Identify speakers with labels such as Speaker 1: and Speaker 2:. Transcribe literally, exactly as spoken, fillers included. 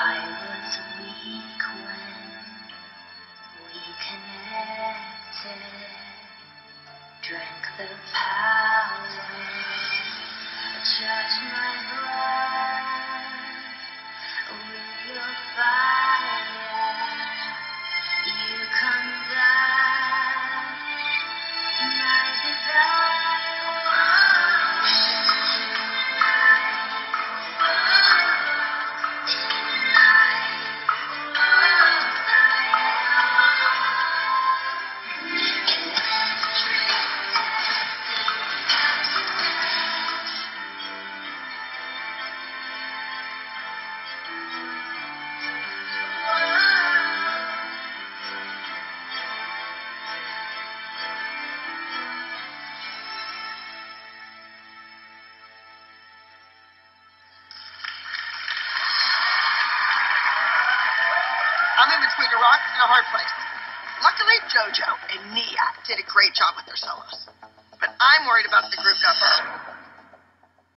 Speaker 1: I was weak when we connected, drank the power, touched my blood with your fire. You come down, my desire.
Speaker 2: I'm in between a rock and a hard place. Luckily, JoJo and Nia did a great job with their solos. But I'm worried about the group number.